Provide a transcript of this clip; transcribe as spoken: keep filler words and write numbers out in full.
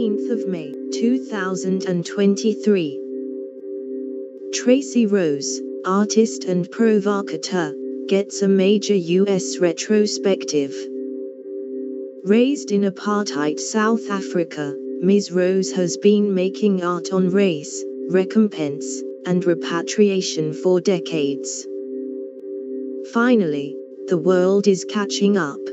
fifteenth of May, two thousand twenty-three. Tracey Rose, artist and provocateur, gets a major U S retrospective. Raised in apartheid South Africa, Miz Rose has been making art on race, recompense, and repatriation for decades. Finally, the world is catching up.